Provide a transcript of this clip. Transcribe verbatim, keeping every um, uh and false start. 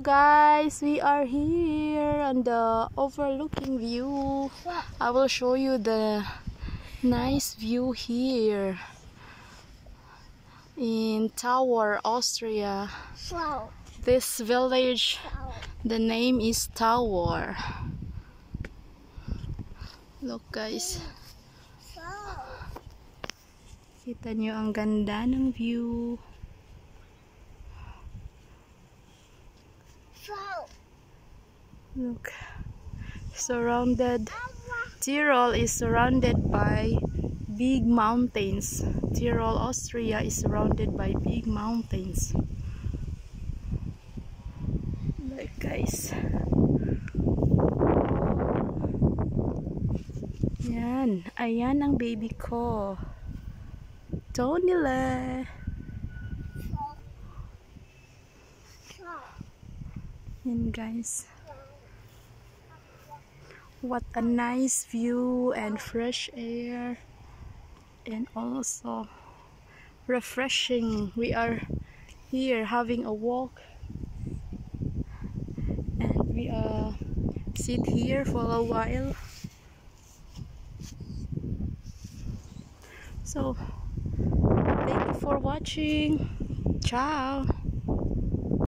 guys, we are here on the overlooking view. I will show you the nice view here in Thaur, Austria. This village, the name is Thaur. Look guys, kita nyo ang ganda ng view. Look, surrounded. Tyrol is surrounded by big mountains. Tyrol, Austria is surrounded by big mountains. Look guys. Yan, ayan ang baby ko. Tonila. Yan guys. What a nice view and fresh air and also refreshing. We are here having a walk and we uh, sit here for a while. So thank you for watching. Ciao.